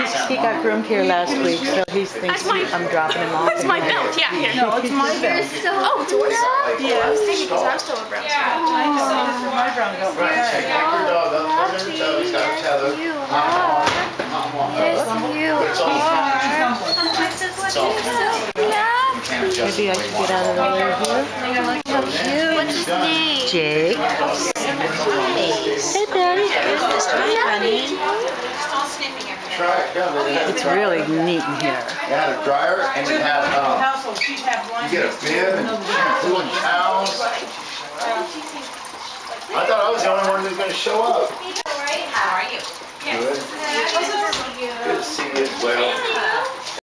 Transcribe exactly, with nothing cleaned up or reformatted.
he's, he got groomed here last week, so he thinks my, I'm dropping him off. That's my belt, yeah. Here. No, it's my belt. So oh, it's yours? Yeah. I was thinking because I'm still a brown. Yeah. I know. My brown belt. Right, check your dog up, put him in the tub, he's got a tether. You are. Yes, you are. Maybe I should get out of the way here. How cute. What's his name? Jake. Hey, Daddy. It's really neat in here. It had a dryer and it had, um, you get a bib and shampoo and towels. I thought I was the only one who was going to show up. How are you? Good. Good to see you as well.